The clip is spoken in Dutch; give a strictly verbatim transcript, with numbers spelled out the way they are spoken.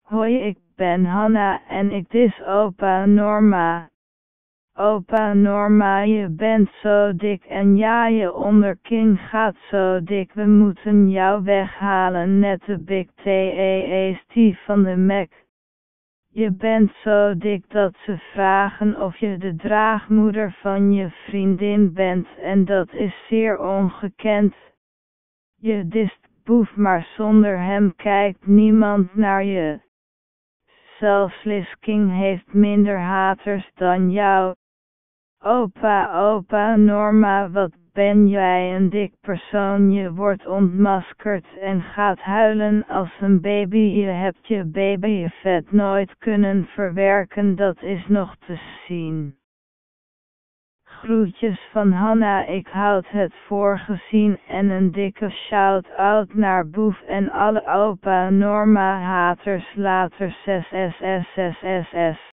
Hoi, ik ben Hanna en ik is opa Norma. Opa Norma, je bent zo dik en ja, je onderkin gaat zo dik. We moeten jou weghalen, net de Big T E T van de Mac. Je bent zo dik dat ze vragen of je de draagmoeder van je vriendin bent en dat is zeer ongekend. Je dist Boef, maar zonder hem kijkt niemand naar je. Zelfs Liz King heeft minder haters dan jou. Opa, opa Norma, wat ben jij een dik persoon. Je wordt ontmaskerd en gaat huilen als een baby. Je hebt je babyvet nooit kunnen verwerken, dat is nog te zien. Groetjes van Hanna, ik houd het voor gezien en een dikke shout-out naar Boef en alle opa Norma haters later. zes zes zes zes zes